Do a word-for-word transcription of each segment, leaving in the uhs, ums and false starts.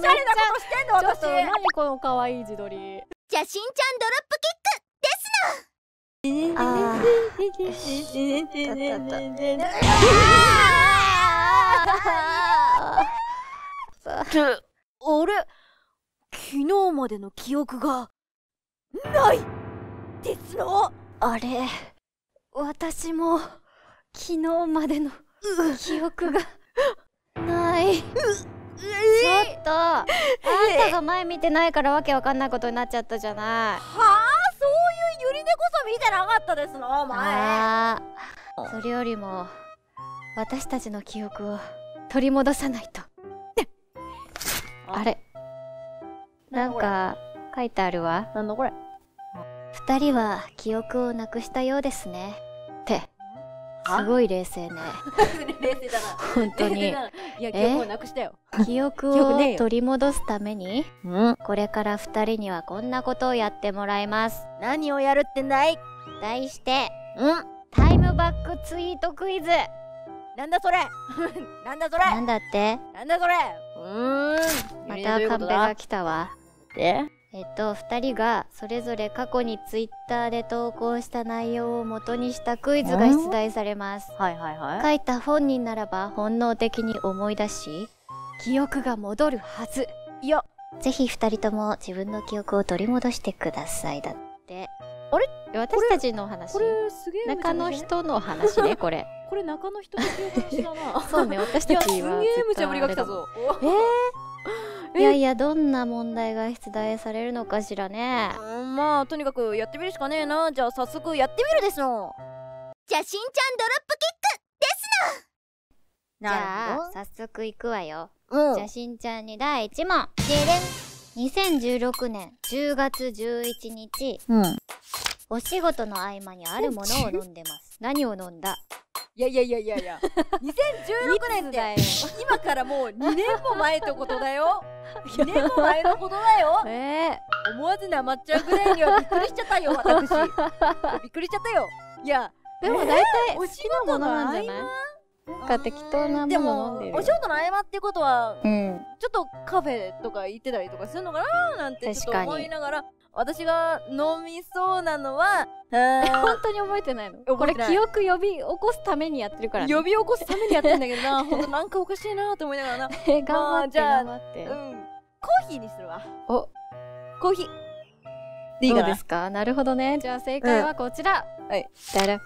ゃれなことしてんの私。 ちょっと何この可愛い自撮り。 じゃあしんちゃんドロップキックですな。あー俺、昨日までの記憶がないですの。 あれ、私も昨日までの記憶がない。ちょっとあんたが前見てないからわけわかんないことになっちゃったじゃない。 はあ、そういうゆりねこそ見てなかったですの前。 ああ、それよりも私たちの記憶を取り戻さないと。あれ、なんか書いてあるわ。 なんだこれ。 二人は記憶をなくしたようですねってすごい冷静ね。 冷静だな本当に。 いや、記憶をなくしたよ。 記憶を取り戻すためにこれから二人にはこんなことをやってもらいます。 何をやるってんだい。 題してうんタイムバックツイートクイズ。 なんだそれなんだそれなんだって。 なんだそれ。うーん、 またカンペが来たわ。 でえっとふたりがそれぞれ過去にツイッターで投稿した内容を元にしたクイズが出題されます。 はいはいはい。 書いた本人ならば本能的に思い出し記憶が戻るはず。 いや、 ぜひふたりとも自分の記憶を取り戻してください。だって。 あれ、 私たちの話。 これすげえ中の人の話ね、これ。 これ中の人の記憶の話だな。 そうね、私たちは。 すげえ無茶ぶりが来たぞ。 えーいやいや、どんな問題が出題されるのかしらね。 うん、まあとにかくやってみるしかねえな。じゃあ早速やってみるですの。 じゃあしんちゃんドロップキックですな。じゃあ早速いくわよ。 うん、 じゃあしんちゃんにだいいち問。 でれん。 にせんじゅうろくねんじゅうがつじゅういちにち、 うん、 お仕事の合間にあるものを飲んでます。何を飲んだ。 いやいやいやいやいやにせんじゅうろくねんって今からもうにねんも前ってことだよ。にねんも前のことだよ。 えー、思わずなまっちゃうぐらいにはびっくりしちゃったよ私。びっくりしちゃったよ。いやでも大体好きなものなんじゃない。なんか適当なもの飲んでるよ。 お仕事の合間ってことは、 うん、 ちょっとカフェとか行ってたりとかするのかななんてちょっと思いながら、私が飲みそうなのは本当に覚えてないの。これ記憶呼び起こすためにやってるからね。 呼び起こすためにやってんだけどな。ほんとなんかおかしいなと思いながらな。 え、頑張って頑張って。 うん、コーヒーにするわ。 お、 コーヒーでいいかな。 どうですか。なるほどね。じゃあ正解はこちら。 はい。 だら。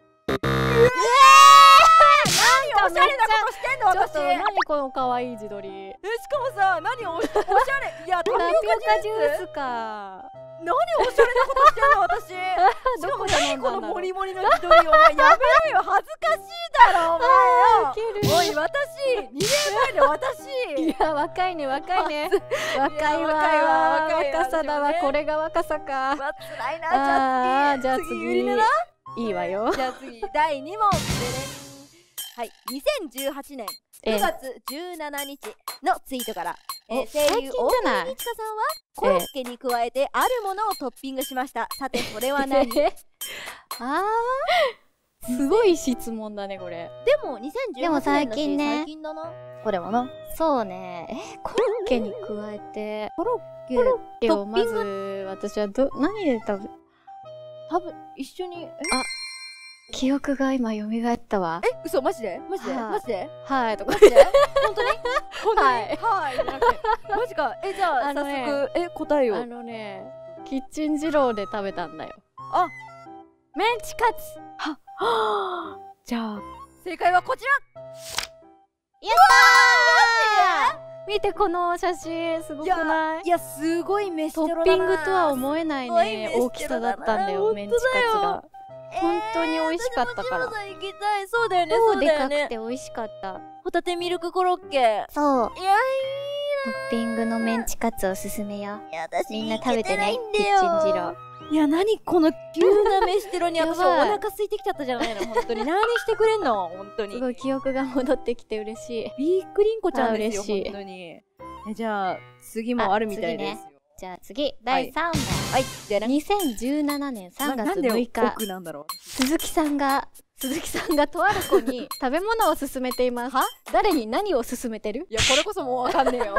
何おしゃれなことしてんの私。 何この可愛い自撮り。 え、しかもさ、何おしゃれ。いや、タピオカジュースか。 何おしゃれなことしてんの私。しかも何このモリモリの自撮り。お前やめろよ、恥ずかしいだろお前よ。おい、私にねんまえで私。 いや、若いね若いね。若いわ。若さだわ。これが若さか。 わ、つらいな。じゃあ次、次ゆりねな。 いいわよ。 じゃあ次だいに問。はい、にせんじゅうはちねんくがつじゅうしちにちのツイートから、えー、声優大森美智香さんはコロッケに加えてあるものをトッピングしました。さてそれは何？ あー、すごい質問だねこれ。 でもにせんじゅうはちねんだし最近ね。最近だな。これはな。 そうね。えー、コロッケに加えてコロッケコロッケをまず私はど何で食べ多分一緒に。 あ、記憶が今蘇ったわ。 え、嘘、マジでマジでマジではいとか。 マジで本当に本当にはいじゃなくてマジか。え、じゃあ早速え答えよ。 あのね、キッチン二郎で食べたんだよ。 あ、 メンチカツ。 ははじゃあ正解はこちら。 やったー。見てこの写真すごくない？ いや、すごい飯トッピングとは思えないね大きさだったんだよ、メンチカツが。本当に美味しかったから。 行きたい。そうだよね。 そうでかくて美味しかった。 ホタテミルクコロッケ。 そう。 いや、 トッピングのメンチカツおすすめよ。 いや、私みんな食べてね、キッチン二郎。 いや、何この急な飯テロに私お腹空いてきちゃったじゃないの。本当に何してくれんの本当に。 すごい記憶が戻ってきて嬉しい。 びっくりんこちゃんですよ本当に。え、じゃあ次もあるみたいですよ。 じゃあ次だいさん問。 はい。でにせんじゅうななねんさんがつむいか、鈴木さんが鈴木さんがとある子に食べ物を勧めています。は？誰に何を勧めてる？ いや、これこそもうわかんねえよ。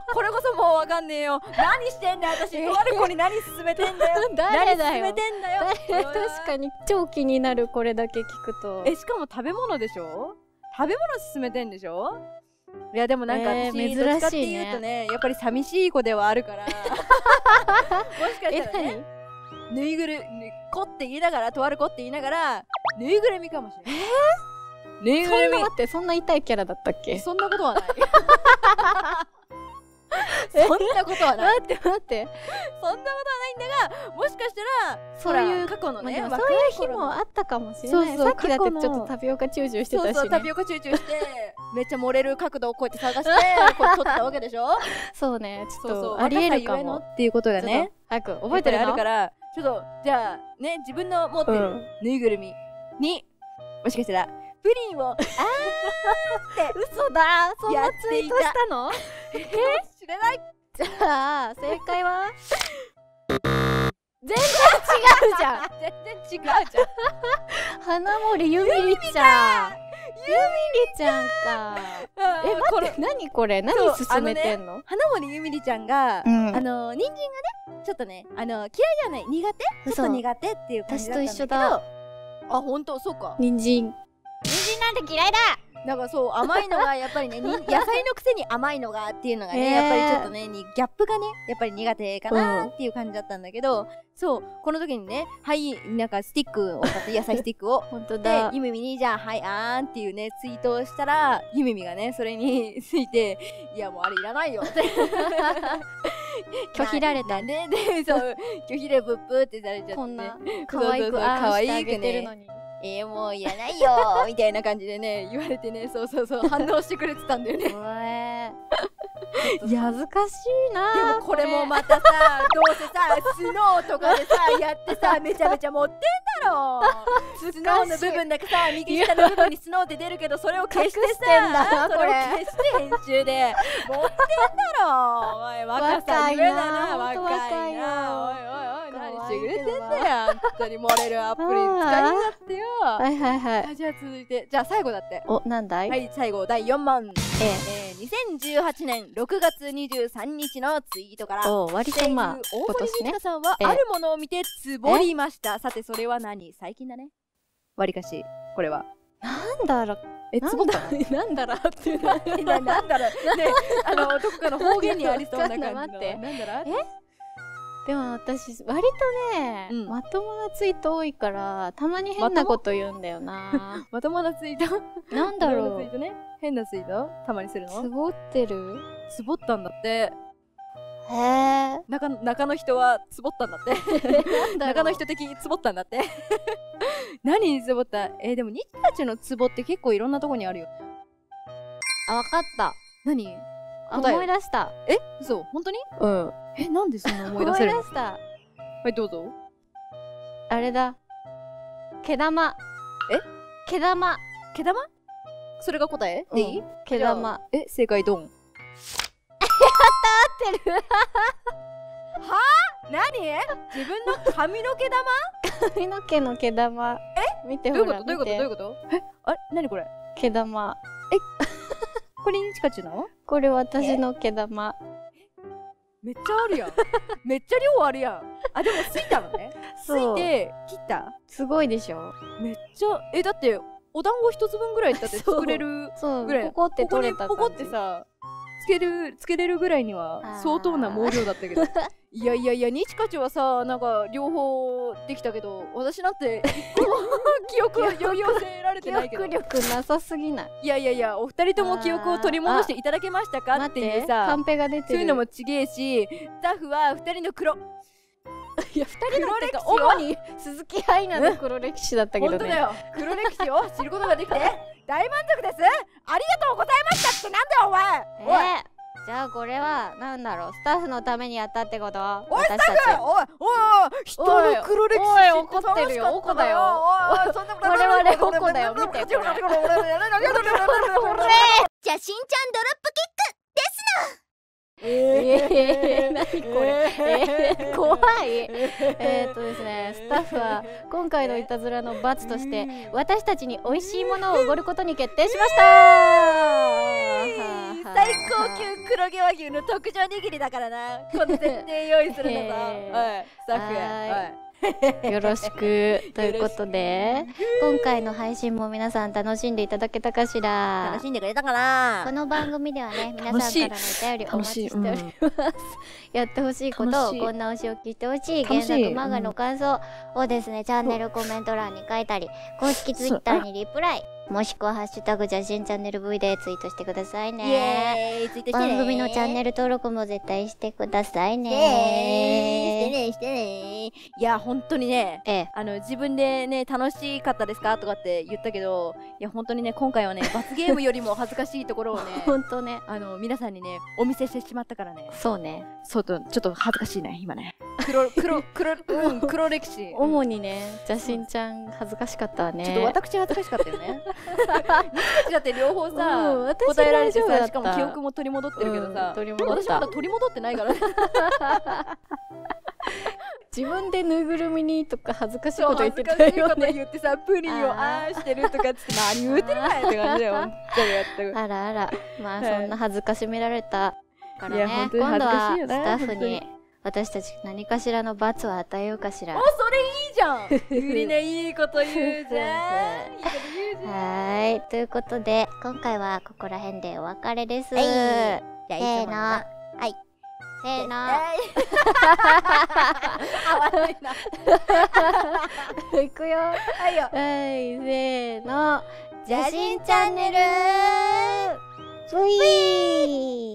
これこそもうわかんねえよ。何してんだよ私。とある子に何勧めてんだよ。 誰だよ。 何勧めてんだよ。 確かに超気になる、これだけ聞くと。 え、しかも食べ物でしょ。食べ物勧めてんでしょ。いやでもなんか私、 えー、 どっちかっていうとね、やっぱり寂しい子ではあるからもしかしたらね、ぬいぐるみ子って言いながら、とある子って言いながらぬいぐるみかもしれない。えー、ぬいぐるみ。 そんな待って、そんな痛いキャラだったっけ？ そんなことはないそんなことはない。 待って待って、 そんなことはないんだが、もしかしたらそういう過去のね、 まあ、そういう日もあったかもしれない。 そうそう、 さっきだってちょっとタピオカチューチューしてたし、ね、 そうそう、タピオカチューチューしてめっちゃ漏れる角度をこうやって探してこう撮ったわけでしょ。 そうね、ちょっそうそう、 とありえるかもっていうことがね、 早く覚えてるのあるから、ちょっとじゃあね、自分の持ってるぬいぐるみに、もしかしたらプリンをあーって嘘だ、そんなツイートしたの？ えー、知らない。 じゃあ正解は全然違うじゃん。 全然違うじゃん。 花森ゆみりちゃん、ゆみりちゃんか。え、待って、何これ、何進めてんの？ 花森ゆみりちゃんが、あの人参がね、ちょっとね、あの嫌いじゃない、苦手、ちょっと苦手っていう感じだったんだけど。私と一緒だ。あ、本当、そうか。 人参人参なんて嫌いだ。 なんかそう、甘いのがやっぱりね、野菜のくせに甘いのがっていうのがね、やっぱりちょっとね、ギャップがね、やっぱり苦手かなっていう感じだったんだけど、そう、この時にね、はい、なんかスティックを買って、野菜スティックを本当だ、 で、ゆみみにじゃあ、はいあーんっていうね、ツイートをしたら、ゆみみがね、それについて、いやもうあれいらないよって拒否られたね。で、そう、拒否でブップーってされちゃって、 こんな可愛くあーしてあげてるのに。 えー、もういらないよーみたいな感じでね言われてね、そうそうそう反応してくれてたんだよね。 いや、恥ずかしいな。 でもこれもまたさ、どうせさスノーとかでさやってさめちゃめちゃ持ってんだろスノーの部分だけさ、右下の部分にスノーって出るけど、それを消してさ、それを消して編集で持ってんだろ。おい若さゆえだな、若いな。おいおいおい、何してくれてんだよ、本当に漏れるアプリ使いになってよ。 はいはいはい。 じゃあ続いて、じゃあ最後だって。 お、なんだい？ はい、最後だいよん問。えー、にせんじゅうはちねんろくがつにじゅうさんにちのツイートから、 お、割とまあ大森美香さんはあるものを見てつぼりました。さてそれは何？最近だね。わりかしこれはなんだろう。 え、つぼったなんだろうってなんだろうね、あのどこかの方言にありそうな感じの待って、 なんだろう。 え？でも私割とね、うん、まともなツイート多いからたまに変なこと言うんだよな。 まともなツイートなんだろう、 ツイートね、変なツイートたまにするの？ つぼってる？ つぼったんだって。 へえ。 中中の人はつぼったんだって中の人的につぼったんだって何につぼった？えー、でもニッたちのつぼって結構いろんなとこにあるよ。 あ、わかった。 何？ 思い出した。 え、嘘？本当に？ うん。 え、なんでそんな思い出せるの？ 思い出した。 はい、どうぞ。 あれだ。毛玉。 え？ 毛玉。 毛玉？それが答え？でいい？ 毛玉。 え、正解ドン。やったー、合ってる。 はぁ？何？自分の髪の毛玉？ 髪の毛の毛玉。 え？ 見てほら。 どういうこと？どういうこと？どういうこと？え？あれ？何これ？ 毛玉。 え？これにちかちゅうなの？ これ私の毛玉。 めっちゃあるやんめっちゃ量あるやん。あ、でもついたのね。ついて切った？ すごいでしょ。 めっちゃ、え、だってお団子一つ分ぐらいだって作れるぐらい。 ポコって取れた感じ。 ここにポコってさつけるつけれるぐらいには相当な毛量だったけどいやいやいや、にちかちゅうはさ、なんか両方できたけど、私なんて一個も記憶を呼び寄せられてないけど。 記憶力なさすぎない？ いやいやいや、お二人とも記憶を取り戻していただけましたかっていうさ、 カンペが出てる。 そういうのもちげえし、スタッフは二人の黒いや、二人のってか主に鈴木愛菜の黒歴史だったけどね。 本当だよ、黒歴史を知ることができて大満足です。ありがとうございましたってなんだよお前。 えーじゃあこれはなんだろう、スタッフのためにやったってこと？ おいスタッフ、おいおい、人の黒歴史おい怒ってるよ、おこだよ。我々おこだよ、見てこれ。じゃあしんちゃんドロップキックですな。えー、何これ、えー、怖い。えーっとですね、スタッフは今回のいたずらの罰として私たちに美味しいものをおごることに決定しました。 最高級黒毛和牛の特上握りだからな。この絶対用意するんだぞ。はい、スタッフ。はいよろしくということで今回の配信も皆さん楽しんでいただけたかしら。 楽しんでくれたかな。 この番組ではね皆さんからのお便りお待ちしております、うん、やってほしいことをこんなお仕置きしてほしい原作漫画の感想をですねチャンネルコメント欄に書いたり公式ツイッターにリプライもしくはハッシュタグじゃしんチャンネル ブイ でツイートしてくださいね。番組のチャンネル登録も絶対してくださいね。 してねしてね。いや本当にね、 ええ、 あの自分でね楽しかったですかとかって言ったけど、いや本当にね今回はね罰ゲームよりも恥ずかしいところをね本当ねあの皆さんにねお見せしてしまったからね。 そうね。 そうとちょっと恥ずかしいね今ね。黒黒黒うん黒歴史。 主にねじゃしんちゃん恥ずかしかったわね。 ちょっと私恥ずかしかったよね。だって両方さ、うん、答えられてさ、しかも記憶も取り戻ってるけどさ、うん、取り戻った私まだ取り戻ってないからね。 自分でぬいぐるみにとか恥ずかしいこと言ってたよね。恥ずかしいこと言ってさ、プリンをあーしてるとかっつって何言うてるかいって感じだよ。 あらあら、まあそんな恥ずかしめられたからね、今度はスタッフに私たち何かしらの罰を与えようかしら。 あ、それいいじゃん。ゆりねいいこと言うじゃん。 はい、ということで今回はここら辺でお別れです。せーの、はい、せーの。 合わないな。 いくよ。 はいよ。 はい、せーの。 じゃしんチャンネル。 スイー。